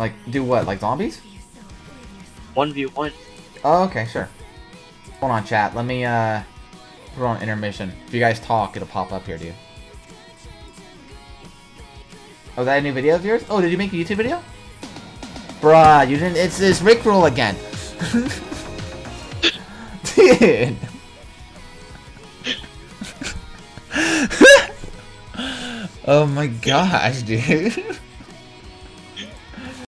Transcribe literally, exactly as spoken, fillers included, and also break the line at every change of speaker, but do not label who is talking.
Like, do what? Like zombies?
one v one.
Oh, okay, sure. Hold on, chat. Let me, uh, put on intermission. If you guys talk, it'll pop up here, dude. Oh, is that a new video of yours? Oh, did you make a YouTube video? Bruh, you didn't- it's this Rickroll again. Dude. Oh my gosh, dude.